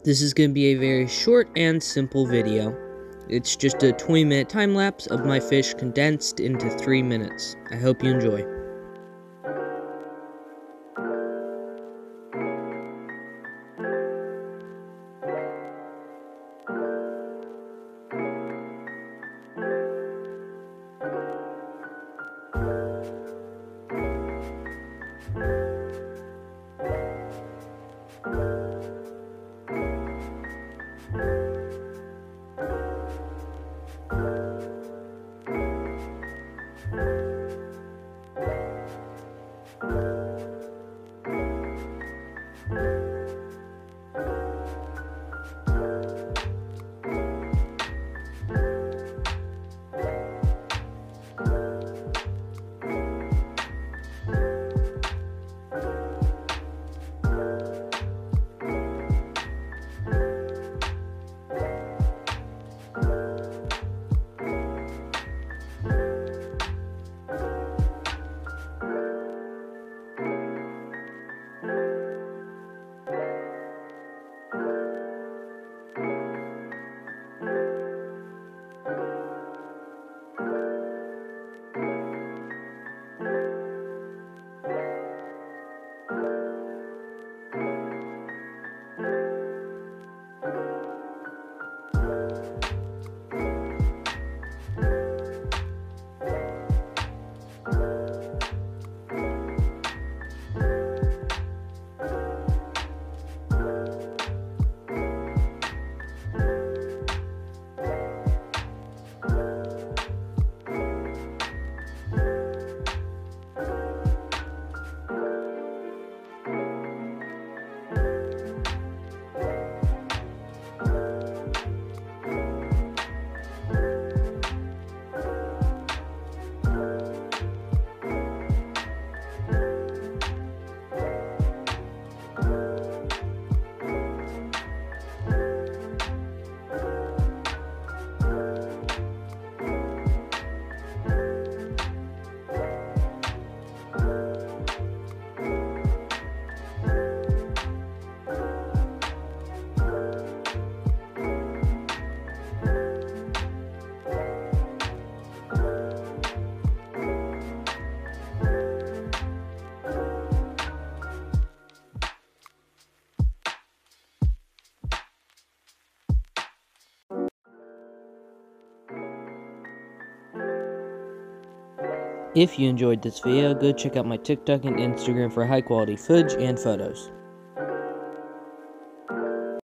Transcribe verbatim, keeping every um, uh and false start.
This is going to be a very short and simple video. It's just a twenty minute time lapse of my fish condensed into three minutes. I hope you enjoy. If you enjoyed this video, go check out my TikTok and Instagram for high quality footage and photos.